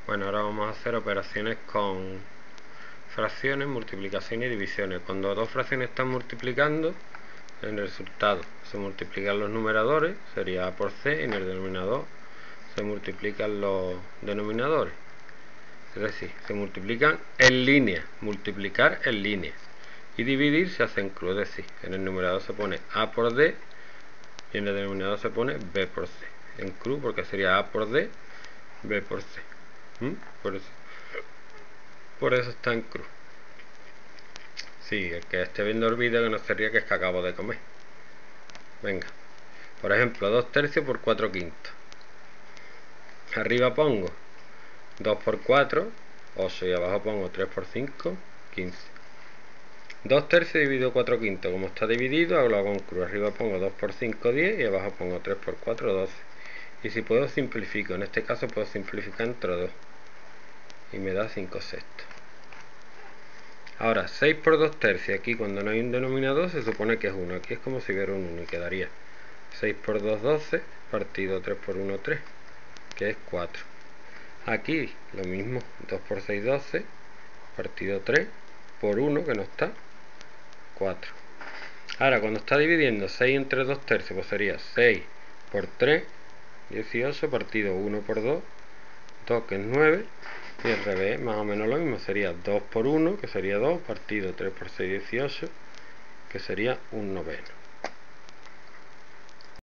Bueno, ahora vamos a hacer operaciones con fracciones, multiplicaciones y divisiones. Cuando dos fracciones están multiplicando, en el resultado se multiplican los numeradores, sería A por C, y en el denominador se multiplican los denominadores. Es decir, se multiplican en línea, multiplicar en línea. Y dividir se hace en cruz, es decir, en el numerador se pone A por D y en el denominador se pone B por C. En cruz porque sería A por D, B por C. Por eso está en cruz. Sí, el que esté viendo el vídeo que no sería que es que acabo de comer. Venga, por ejemplo, 2 tercios por 4 quintos. Arriba pongo 2 por 4, 8, y abajo pongo 3 por 5, 15. 2 tercios dividido 4 quintos, como está dividido, lo hago en cruz. Arriba pongo 2 por 5, 10, y abajo pongo 3 por 4, 12. Y si puedo simplifico, en este caso puedo simplificar entre 2. Y me da 5 sextos. Ahora, 6 por 2 tercios, aquí cuando no hay un denominador se supone que es 1. Aquí es como si hubiera un 1 y quedaría 6 por 2, 12, partido 3 por 1, 3, que es 4. Aquí lo mismo, 2 por 6, 12, partido 3 por 1, que no está, 4. Ahora, cuando está dividiendo 6 entre 2 tercios, pues sería 6 por 3, 18, partido 1 por 2, 2 que es 9, y al revés, más o menos lo mismo, sería 2 por 1, que sería 2, partido 3 por 6, 18, que sería un noveno.